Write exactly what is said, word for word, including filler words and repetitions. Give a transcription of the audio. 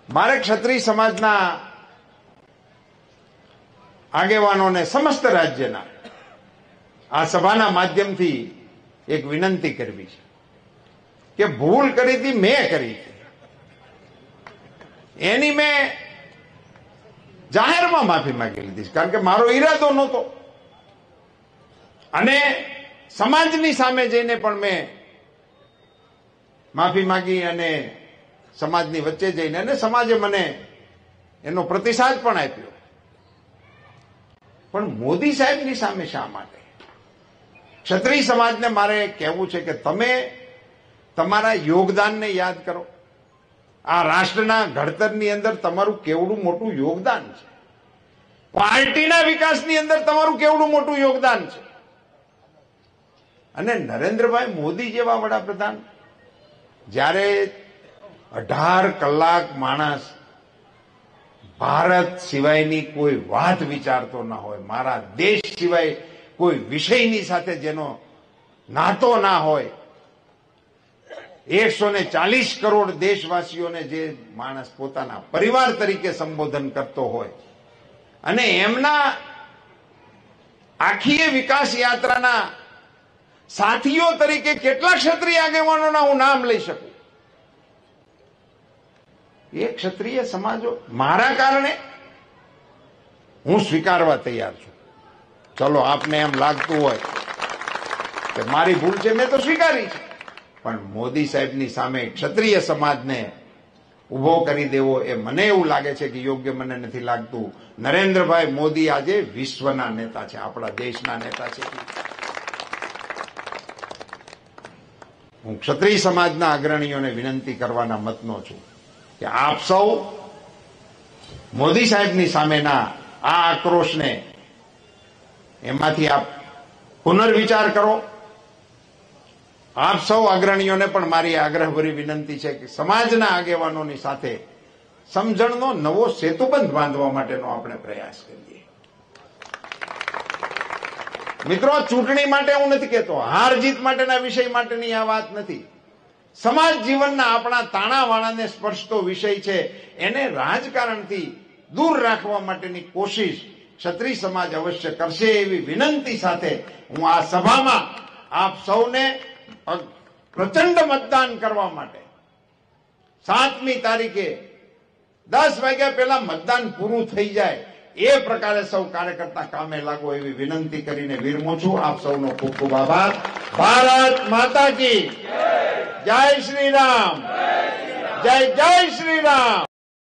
મારે ક્ષત્રિય સમાજના આગેવાનોને સમસ્ત રાજ્યના આ સભાના માધ્યમથી એક વિનંતી કરવી છે કે ભૂલ કરી હતી મેં કરી હતી, એની મેં જાહેરમાં માફી માંગી લીધી, કારણ કે મારો ઈરાદો નહોતો. અને સમાજની સામે જઈને પણ મેં માફી માંગી અને સમાજની વચ્ચે જઈને અને સમાજે મને એનો પ્રતિસાદ પણ આપ્યો. પણ મોદી સાહેબની સામે શા માટે? ક્ષત્રિય સમાજને મારે કહેવું છે કે તમે તમારા યોગદાનને યાદ કરો. આ રાષ્ટ્રના ઘડતરની અંદર તમારું કેવડું મોટું યોગદાન છે, પાર્ટીના વિકાસની અંદર તમારું કેવડું મોટું યોગદાન છે. અને નરેન્દ્રભાઈ મોદી જેવા વડાપ્રધાન જ્યારે અઢાર કલાક માણસ ભારત સિવાયની કોઈ વાત વિચારતો ના હોય, મારા દેશ સિવાય કોઈ વિષયની સાથે જેનો નાતો ના હોય, એકસો ને ચાલીસ કરોડ દેશવાસીઓને જે માણસ પોતાના પરિવાર તરીકે સંબોધન કરતો હોય અને એમના આખી વિકાસ યાત્રાના સાથીઓ તરીકે કેટલા ક્ષત્રિય આગેવાનોના હું નામ લઈ શકું. એ ક્ષત્રિય સમાજો મારા કારણે હું સ્વીકારવા તૈયાર છું. ચલો, આપને એમ લાગતું હોય કે મારી ભૂલ છે, મેં તો સ્વીકારી છે, પણ મોદી સાહેબની સામે ક્ષત્રિય સમાજને ઉભો કરી દેવો એ મને એવું લાગે છે કે યોગ્ય મને નથી લાગતું. નરેન્દ્રભાઈ મોદી આજે વિશ્વના નેતા છે, આપણા દેશના નેતા છે. હું ક્ષત્રિય સમાજના અગ્રણીઓને વિનંતી કરવાના મતનો છું કે આપ સૌ મોદી સાહેબની સામેના આ આક્રોશને એમાંથી આપ પુનર્વિચાર કરો. આપ સૌ અગ્રણીઓને પણ મારી આગ્રહભરી વિનંતી છે કે સમાજના આગેવાનોની સાથે સમજણનો નવો સેતુબંધ બાંધવા માટેનો આપણે પ્રયાસ કરીએ. મિત્રો, ચૂંટણી માટે હું નથી કહેતો, હાર જીત માટેના વિષય માટેની આ વાત નથી. સમાજ જીવનના આપણા તાણાવાણાને સ્પર્શતો વિષય છે, એને રાજકારણથી દૂર રાખવા માટેની કોશિશ ક્ષત્રિય સમાજ અવશ્ય કરશે એવી વિનંતી સાથે હું આ સભામાં આપ સૌને પ્રચંડ મતદાન કરવા માટે સાતમી તારીખે દસ વાગ્યા પહેલા મતદાન પૂરું થઈ જાય એ પ્રકારે સૌ કાર્યકર્તા કામે લાગો એવી વિનંતી કરીને વિરમું છું. આપ સૌનો ખૂબ ખૂબ આભાર. ભારત માતા કી જય શ્રી રામ, જય જય શ્રી રામ.